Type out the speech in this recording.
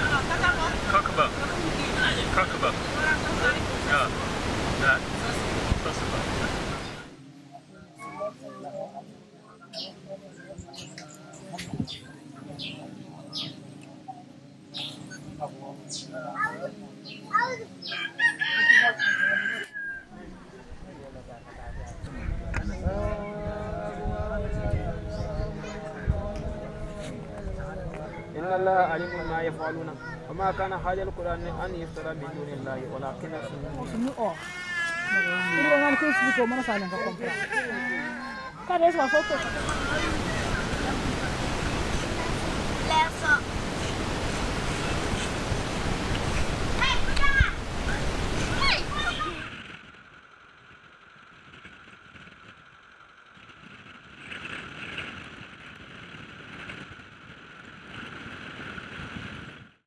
Kakaba. Kakaba. Yeah. That. Sasaba. إن الله عليم ما يفعلون وما كان حاجة القرآن أن يفترى من دون الله ولكن Leso.